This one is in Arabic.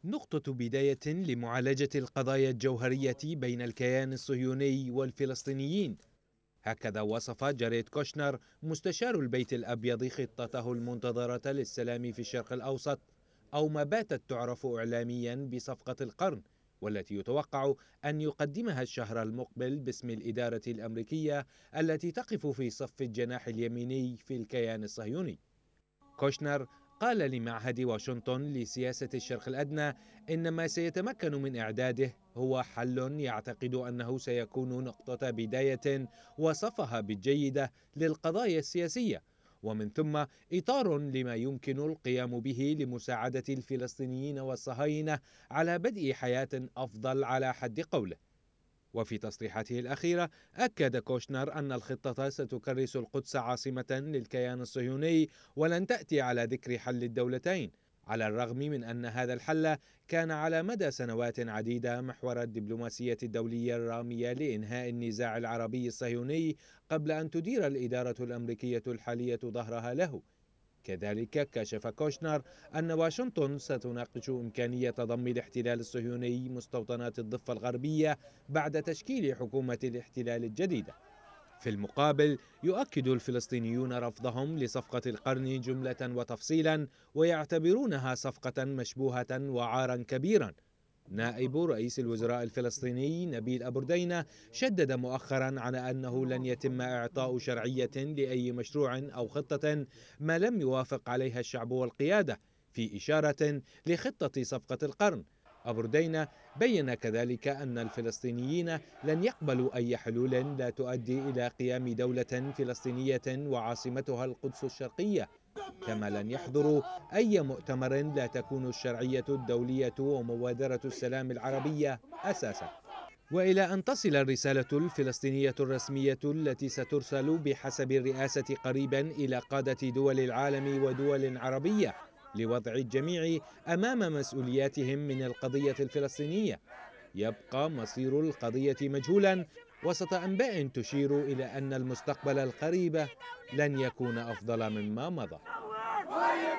نقطة بداية لمعالجة القضايا الجوهرية بين الكيان الصهيوني والفلسطينيين. هكذا وصف جاريد كوشنر مستشار البيت الأبيض خطته المنتظرة للسلام في الشرق الأوسط، أو ما باتت تعرف إعلاميا بصفقة القرن، والتي يتوقع أن يقدمها الشهر المقبل باسم الإدارة الأمريكية التي تقف في صف الجناح اليميني في الكيان الصهيوني. كوشنر قال لمعهد واشنطن لسياسة الشرق الأدنى إن ما سيتمكن من إعداده هو حل يعتقد أنه سيكون نقطة بداية وصفها بالجيدة للقضايا السياسية، ومن ثم إطار لما يمكن القيام به لمساعدة الفلسطينيين والصهاينة على بدء حياة أفضل على حد قوله. وفي تصريحاته الأخيرة أكد كوشنر أن الخطة ستكرس القدس عاصمة للكيان الصهيوني ولن تأتي على ذكر حل الدولتين، على الرغم من أن هذا الحل كان على مدى سنوات عديدة محور الدبلوماسية الدولية الرامية لإنهاء النزاع العربي الصهيوني قبل أن تدير الإدارة الأمريكية الحالية ظهرها له. كذلك كشف كوشنر أن واشنطن ستناقش إمكانية ضم الاحتلال الصهيوني مستوطنات الضفة الغربية بعد تشكيل حكومة الاحتلال الجديدة. في المقابل يؤكد الفلسطينيون رفضهم لصفقة القرن جملة وتفصيلا، ويعتبرونها صفقة مشبوهة وعارا كبيرا. نائب رئيس الوزراء الفلسطيني نبيل أبو ردينة شدد مؤخرا على أنه لن يتم إعطاء شرعية لأي مشروع أو خطة ما لم يوافق عليها الشعب والقيادة، في إشارة لخطة صفقة القرن. أبو ردينة بين كذلك أن الفلسطينيين لن يقبلوا أي حلول لا تؤدي إلى قيام دولة فلسطينية وعاصمتها القدس الشرقية، كما لن يحضروا أي مؤتمر لا تكون الشرعية الدولية ومبادرة السلام العربية أساسا. وإلى أن تصل الرسالة الفلسطينية الرسمية التي سترسل بحسب الرئاسة قريبا إلى قادة دول العالم ودول عربية لوضع الجميع أمام مسؤولياتهم من القضية الفلسطينية، يبقى مصير القضية مجهولا وسط أنباء تشير إلى أن المستقبل القريب لن يكون أفضل مما مضى.